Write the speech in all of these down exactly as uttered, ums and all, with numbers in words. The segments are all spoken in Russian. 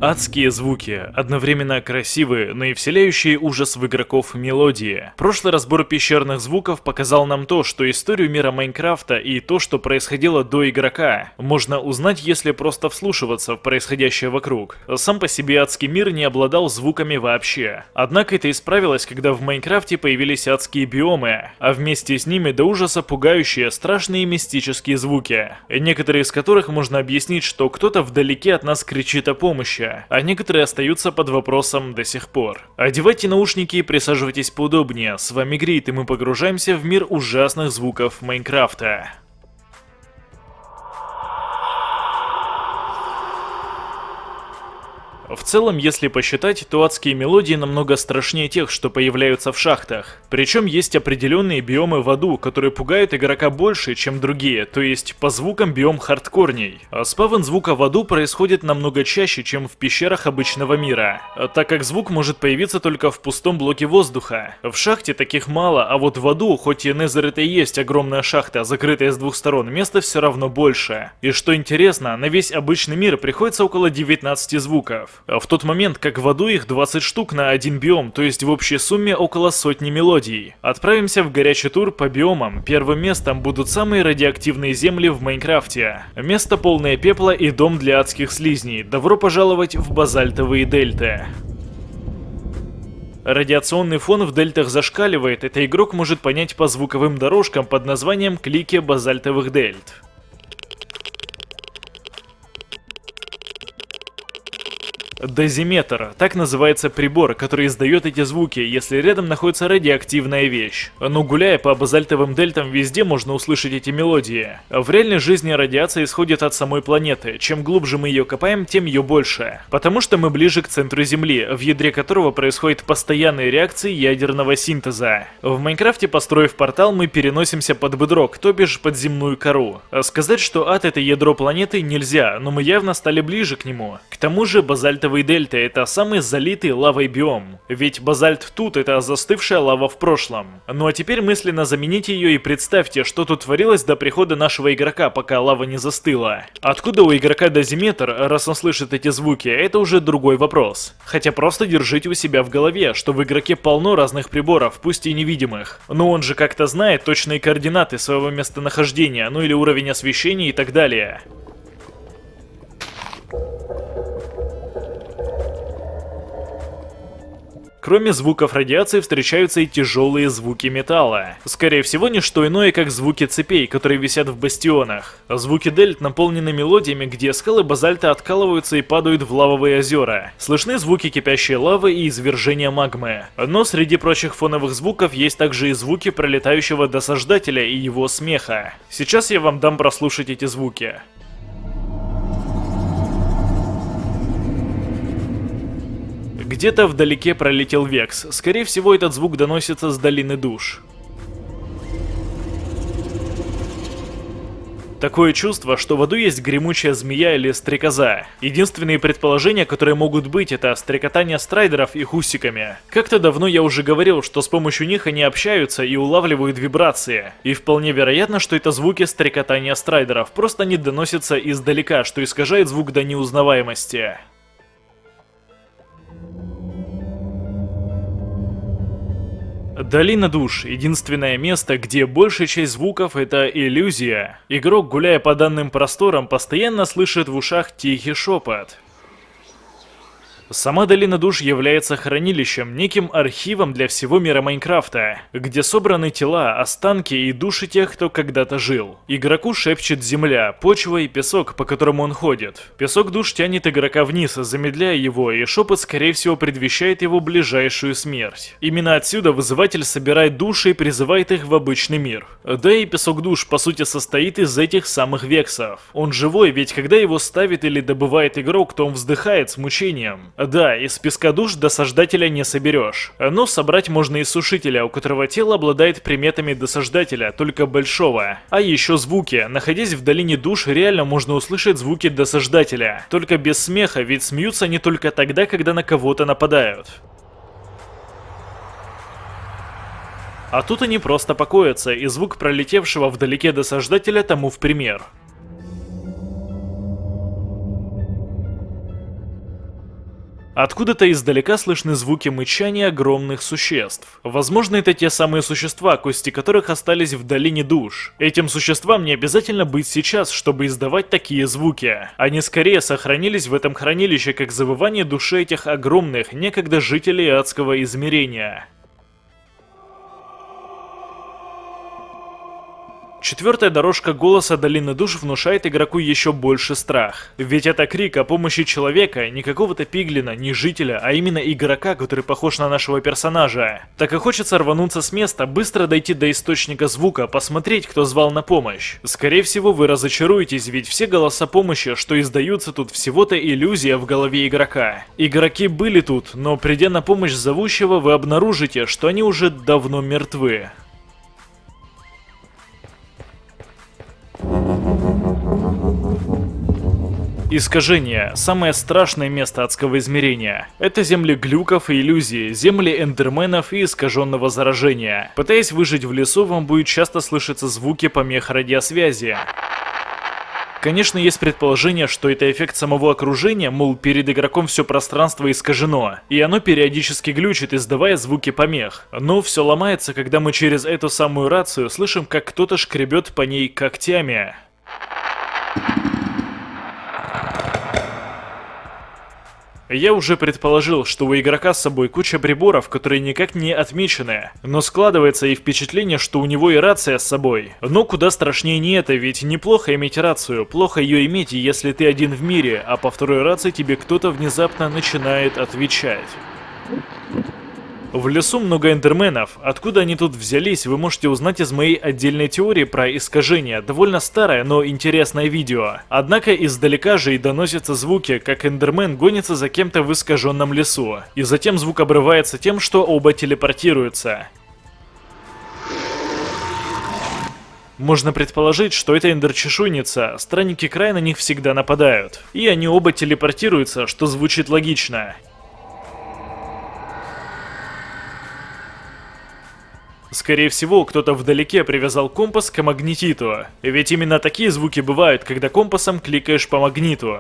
Адские звуки, одновременно красивые, но и вселяющие ужас в игроков мелодии. Прошлый разбор пещерных звуков показал нам то, что историю мира Майнкрафта и то, что происходило до игрока, можно узнать, если просто вслушиваться в происходящее вокруг. Сам по себе адский мир не обладал звуками вообще. Однако это исправилось, когда в Майнкрафте появились адские биомы, а вместе с ними до ужаса пугающие, страшные мистические звуки, некоторые из которых можно объяснить, что кто-то вдалеке от нас кричит о помощи, а некоторые остаются под вопросом до сих пор. Одевайте наушники и присаживайтесь поудобнее, с вами Грит, и мы погружаемся в мир ужасных звуков Майнкрафта. В целом, если посчитать, то адские мелодии намного страшнее тех, что появляются в шахтах. Причем есть определенные биомы в аду, которые пугают игрока больше, чем другие, то есть по звукам биом хардкорней. А спавн звука в аду происходит намного чаще, чем в пещерах обычного мира, так как звук может появиться только в пустом блоке воздуха. В шахте таких мало, а вот в аду, хоть и Незер это и есть огромная шахта, закрытая с двух сторон, места все равно больше. И что интересно, на весь обычный мир приходится около девятнадцати звуков. В тот момент, как в аду их двадцать штук на один биом, то есть в общей сумме около сотни мелодий. Отправимся в горячий тур по биомам. Первым местом будут самые радиоактивные земли в Майнкрафте. Место полное пепла и дом для адских слизней. Добро пожаловать в базальтовые дельты. Радиационный фон в дельтах зашкаливает, это игрок может понять по звуковым дорожкам под названием клики базальтовых дельт. Дозиметр – так называется прибор, который издает эти звуки, если рядом находится радиоактивная вещь. Но гуляя по базальтовым дельтам, везде можно услышать эти мелодии. В реальной жизни радиация исходит от самой планеты. Чем глубже мы ее копаем, тем ее больше. Потому что мы ближе к центру Земли, в ядре которого происходят постоянные реакции ядерного синтеза. В Майнкрафте, построив портал, мы переносимся под бедрок, то бишь под земную кору. Сказать, что ад — это ядро планеты, нельзя, но мы явно стали ближе к нему. К тому же базальтовые дельты — это самый залитый лавой биом, ведь базальт тут — это застывшая лава в прошлом. Ну а теперь мысленно замените ее и представьте, что тут творилось до прихода нашего игрока, пока лава не застыла. Откуда у игрока дозиметр, раз он слышит эти звуки, это уже другой вопрос. Хотя просто держите у себя в голове, что в игроке полно разных приборов, пусть и невидимых. Но он же как-то знает точные координаты своего местонахождения, ну или уровень освещения и так далее. Кроме звуков радиации встречаются и тяжелые звуки металла. Скорее всего, не что иное, как звуки цепей, которые висят в бастионах. Звуки дельт наполнены мелодиями, где скалы базальта откалываются и падают в лавовые озера. Слышны звуки кипящей лавы и извержения магмы. Но среди прочих фоновых звуков есть также и звуки пролетающего досаждателя и его смеха. Сейчас я вам дам прослушать эти звуки. Где-то вдалеке пролетел Векс. Скорее всего, этот звук доносится с долины душ. Такое чувство, что в аду есть гремучая змея или стрекоза. Единственные предположения, которые могут быть, это стрекотание страйдеров и хусиками. Как-то давно я уже говорил, что с помощью них они общаются и улавливают вибрации. И вполне вероятно, что это звуки стрекотания страйдеров, просто они доносятся издалека, что искажает звук до неузнаваемости. Долина душ – единственное место, где большая часть звуков – это иллюзия. Игрок, гуляя по данным просторам, постоянно слышит в ушах тихий шепот. Сама Долина душ является хранилищем, неким архивом для всего мира Майнкрафта, где собраны тела, останки и души тех, кто когда-то жил. Игроку шепчет земля, почва и песок, по которому он ходит. Песок душ тянет игрока вниз, замедляя его, и шепот, скорее всего, предвещает его ближайшую смерть. Именно отсюда вызыватель собирает души и призывает их в обычный мир. Да и песок душ, по сути, состоит из этих самых вексов. Он живой, ведь когда его ставит или добывает игрок, то он вздыхает с мучением. Да, из песка душ досаждателя не соберешь. Но собрать можно из сушителя, у которого тело обладает приметами досаждателя, только большого. А еще звуки. Находясь в долине душ, реально можно услышать звуки досаждателя. Только без смеха, ведь смеются не только тогда, когда на кого-то нападают. А тут они просто покоятся, и звук пролетевшего вдалеке досаждателя тому в пример. Откуда-то издалека слышны звуки мычания огромных существ. Возможно, это те самые существа, кости которых остались в долине душ. Этим существам не обязательно быть сейчас, чтобы издавать такие звуки. Они скорее сохранились в этом хранилище, как завывание души этих огромных, некогда жителей адского измерения. Четвертая дорожка голоса Долины Душ внушает игроку еще больше страх. Ведь это крик о помощи человека, не какого-то пиглина, не жителя, а именно игрока, который похож на нашего персонажа. Так и хочется рвануться с места, быстро дойти до источника звука, посмотреть, кто звал на помощь. Скорее всего, вы разочаруетесь, ведь все голоса помощи, что издаются тут, всего-то иллюзия в голове игрока. Игроки были тут, но придя на помощь зовущего, вы обнаружите, что они уже давно мертвы. Искажение – самое страшное место адского измерения. Это земли глюков и иллюзий, земли эндерменов и искаженного заражения. Пытаясь выжить в лесу, вам будет часто слышаться звуки помех радиосвязи. Конечно, есть предположение, что это эффект самого окружения, мол, перед игроком все пространство искажено, и оно периодически глючит, издавая звуки помех. Но все ломается, когда мы через эту самую рацию слышим, как кто-то шкребет по ней когтями. Я уже предположил, что у игрока с собой куча приборов, которые никак не отмечены, но складывается и впечатление, что у него и рация с собой. Но куда страшнее не это, ведь неплохо иметь рацию, плохо ее иметь, если ты один в мире, а по второй рации тебе кто-то внезапно начинает отвечать. В лесу много эндерменов. Откуда они тут взялись, вы можете узнать из моей отдельной теории про искажение. Довольно старое, но интересное видео. Однако издалека же и доносятся звуки, как эндермен гонится за кем-то в искаженном лесу. И затем звук обрывается тем, что оба телепортируются. Можно предположить, что это эндер-чешуйница, странники края на них всегда нападают. И они оба телепортируются, что звучит логично. Скорее всего, кто-то вдалеке привязал компас к магнетиту. Ведь именно такие звуки бывают, когда компасом кликаешь по магниту.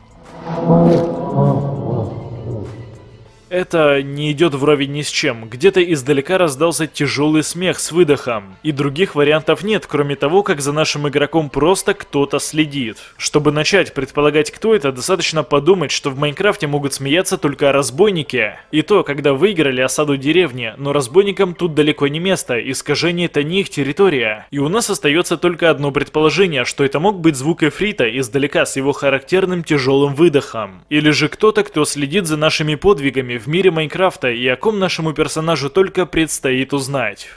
Это не идет вровень ни с чем. Где-то издалека раздался тяжелый смех с выдохом. И других вариантов нет, кроме того, как за нашим игроком просто кто-то следит. Чтобы начать предполагать, кто это, достаточно подумать, что в Майнкрафте могут смеяться только разбойники. И то, когда выиграли осаду деревни, но разбойникам тут далеко не место, искажение это не их территория. И у нас остается только одно предположение, что это мог быть звук Эфрита издалека с его характерным тяжелым выдохом. Или же кто-то, кто следит за нашими подвигами в мире Майнкрафта, и о ком нашему персонажу только предстоит узнать.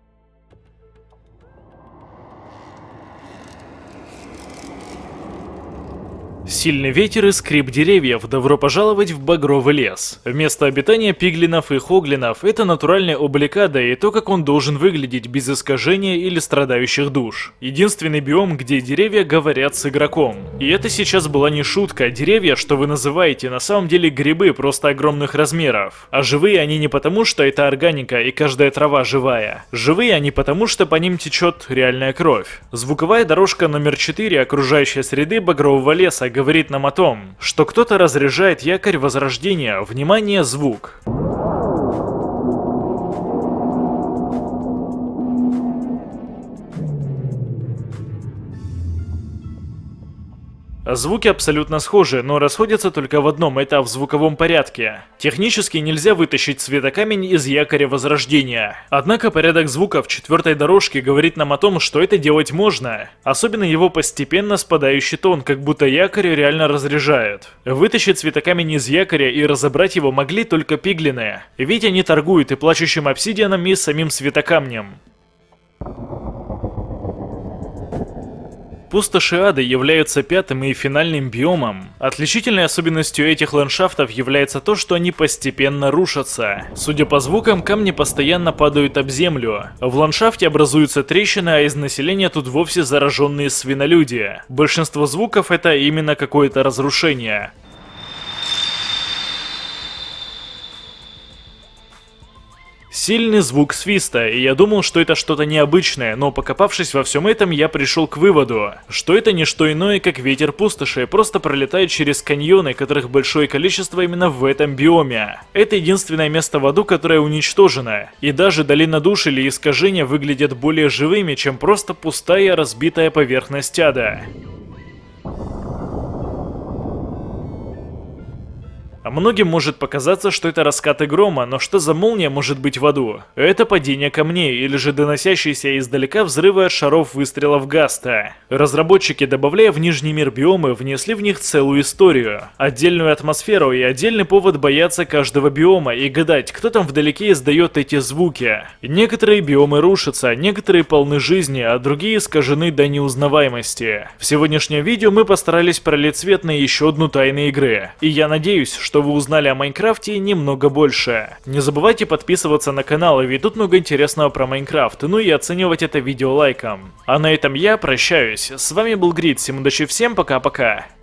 Сильный ветер и скрип деревьев, добро пожаловать в багровый лес. Место обитания пиглинов и хоглинов – это натуральная обликада и то, как он должен выглядеть без искажения или страдающих душ. Единственный биом, где деревья говорят с игроком. И это сейчас была не шутка, деревья, что вы называете, на самом деле грибы просто огромных размеров. А живые они не потому, что это органика и каждая трава живая. Живые они потому, что по ним течет реальная кровь. Звуковая дорожка номер четыре окружающей среды багрового леса говорит нам о том, что кто-то разряжает якорь возрождения. Внимание, звук. Звуки абсолютно схожи, но расходятся только в одном, это в звуковом порядке. Технически нельзя вытащить светокамень из якоря возрождения. Однако порядок звука в четвертой дорожке говорит нам о том, что это делать можно. Особенно его постепенно спадающий тон, как будто якорь реально разряжает. Вытащить светокамень из якоря и разобрать его могли только пиглины. Ведь они торгуют и плачущим обсидианом, и самим светокамнем. Пустоши ада являются пятым и финальным биомом. Отличительной особенностью этих ландшафтов является то, что они постепенно рушатся. Судя по звукам, камни постоянно падают об землю. В ландшафте образуются трещины, а из населения тут вовсе зараженные свинолюди. Большинство звуков это именно какое-то разрушение. Сильный звук свиста, и я думал, что это что-то необычное, но покопавшись во всем этом, я пришел к выводу, что это не что иное, как ветер пустоши, просто пролетает через каньоны, которых большое количество именно в этом биоме. Это единственное место в аду, которое уничтожено, и даже долина душ или искажения выглядят более живыми, чем просто пустая разбитая поверхность ада. А многим может показаться, что это раскаты грома, но что за молния может быть в аду? Это падение камней, или же доносящиеся издалека взрывы от шаров выстрелов Гаста. Разработчики, добавляя в Нижний мир биомы, внесли в них целую историю, отдельную атмосферу и отдельный повод бояться каждого биома и гадать, кто там вдалеке издает эти звуки. Некоторые биомы рушатся, некоторые полны жизни, а другие искажены до неузнаваемости. В сегодняшнем видео мы постарались пролить свет на еще одну тайну игры, и я надеюсь, что что вы узнали о Майнкрафте немного больше. Не забывайте подписываться на канал, ведь тут много интересного про Майнкрафт, ну и оценивать это видео лайком. А на этом я прощаюсь. С вами был Грид, всем удачи, всем пока-пока.